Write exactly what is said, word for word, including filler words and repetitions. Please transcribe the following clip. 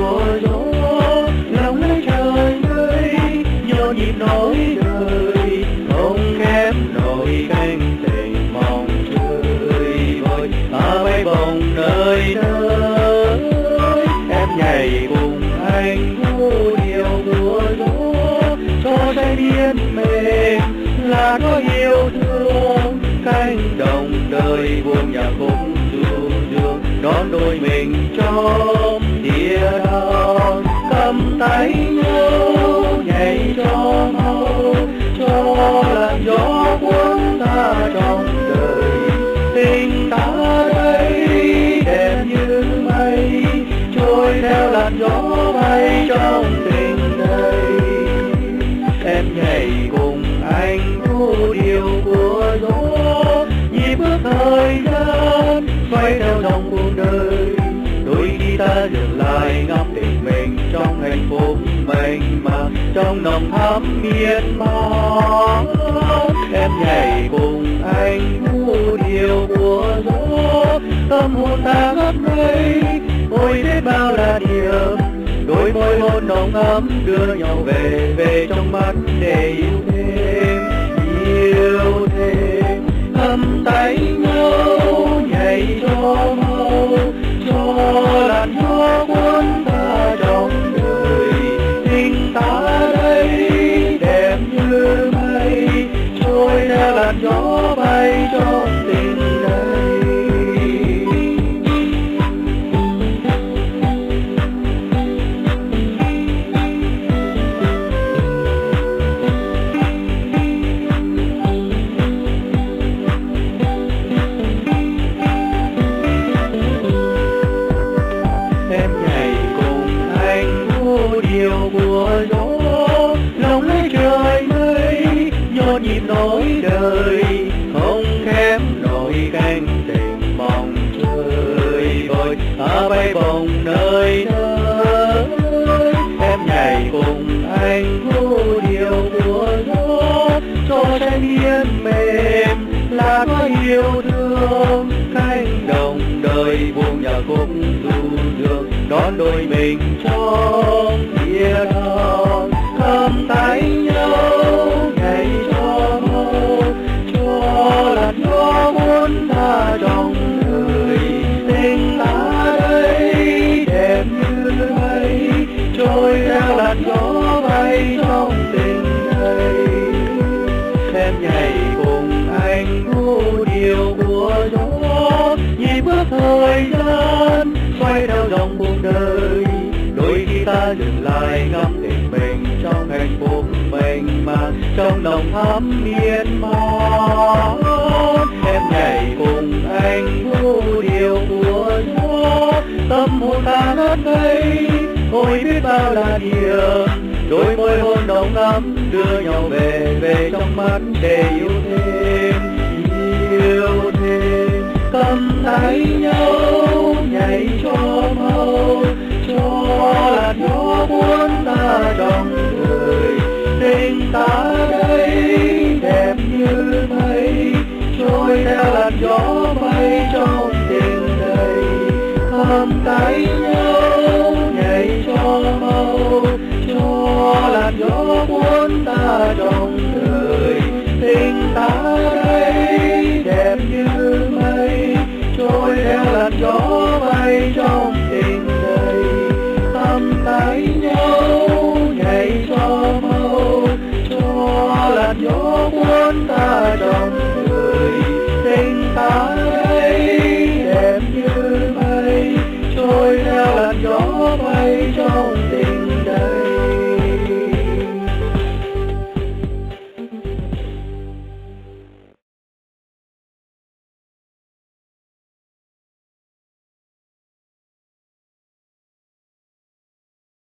của gió, lòng lấy trời mây nhộn nhịp nỗi đời, không kém nổi cánh tình mong chơi vơi. Ta bay bồng nơi nơi, em nhảy cùng anh vũ điệu của gió, cho trái biên mềm là có yêu thương. Cánh đồng đời buông nhạc khúc du dương, đón đôi mình trong địa đàng. Cầm tay nhau nhảy cho mau, cho làn gió cuốn ta trong đời. Tình ta đây đẹp như mây, trôi theo làn gió bay trong tình đây. Em nhảy cùng anh vũ điệu của gió, nhịp bước thời gian xoay theo dòng cuộc đời. Đôi khi ta dừng lại ngắm tình mình trong hạnh phúc mênh mang, trong nồng thắm miên man. Em nhảy cùng anh vũ điệu của gió, tâm hồn ta ngất ngây, ôi biết bao là điểm. Đôi môi hôn nồng ấm đưa nhau về, về trong mắt để yêu thêm, yêu thêm. Cầm tay nhau nhảy cho mau, cho làn gió cuốn ta trong đời. Tình ta đây đẹp như mây, trôi theo làn gió bay trong tình đây. Em nhảy cùng anh vũ điệu của gió, lòng lấy trời mây nhộn nhịp nỗi đời, không kém nổi cánh tình mong chơi vơi. Ta bay bồng nơi nơi, em nhảy cùng anh vũ điệu của gió, cho trái biên mềm là có yêu thương. Cánh đồng đời buông nhạc khúc du dương, đón đôi mình trong địa đàng. Cầm tay nhau nhảy cho mau, cho làn gió cuốn ta trong đời. Tình ta đây đẹp như mây, trôi theo làn gió bay trong tình đây. Em nhảy cùng anh vũ điệu của gió, nhịp bước thời gian xoay theo dòng cuộc đời. Đôi khi ta dừng lại ngắm tình mình trong hạnh phúc mênh mang, trong lòng thắm miên man. Em nhảy cùng anh vũ điệu của gió, tâm hồn ta ngất ngây, ôi biết bao là điểm. Đôi môi hôn nồng ấm đưa nhau về, về trong mắt để yêu thêm, yêu thêm. Cầm tay nhau nhảy cho mau, cho làn gió cuốn ta trong đời. Tình ta đây đẹp như mây, trôi theo làn gió bay trong tình đây. Cầm tay nhau nhảy cho mau, cho làn gió cuốn ta trong đời. Tình ta đây đẹp như mây, trôi theo làn gió bay trong tình đây. Cầm tay nhau nhảy cho mau, cho làn gió cuốn ta trong đời. Tình ta đây đẹp như mây, trôi theo làn gió bay trong